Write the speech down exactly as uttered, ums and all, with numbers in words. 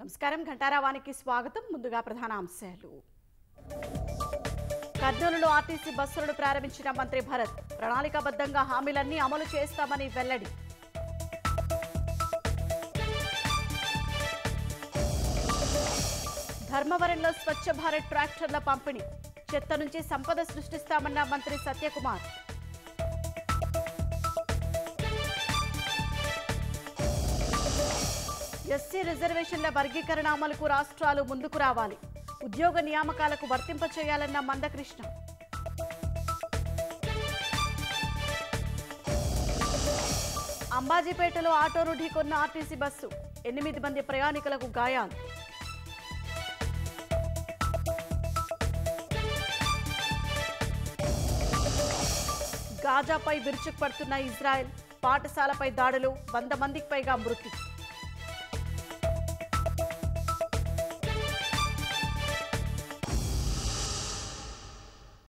నమస్కారం ఘంటారావానికి స్వాగతం. ముందుగా ప్రధాన అంశాలు. కర్నూలులో ఆర్టీసీ బస్సులను ప్రారంభించిన మంత్రి భరత్ ప్రణాళికాబద్ధంగా హామీలన్నీ అమలు చేస్తామని వెల్లడి. ధర్మవరంలో స్వచ్ఛ భారత్ ట్రాక్టర్ల పంపిణీ, చెత్త నుంచి సంపద సృష్టిస్తామన్న మంత్రి సత్యకుమార్. ఎస్సీ రిజర్వేషన్ల వర్గీకరణ అమలుకు రాష్ట్రాలు ముందుకు రావాలి, ఉద్యోగ నియామకాలకు వర్తింపచేయాలన్న మందకృష్ణ. అంబాజీపేటలో ఆటోను ఢీకొన్న ఆర్టీసీ బస్సు, ఎనిమిది మంది ప్రయాణికులకు గాయాలు. గాజాపై విరుచుకుపడుతున్న ఇజ్రాయెల్, పాఠశాలపై దాడులు, వంద మందికి పైగా మృతి.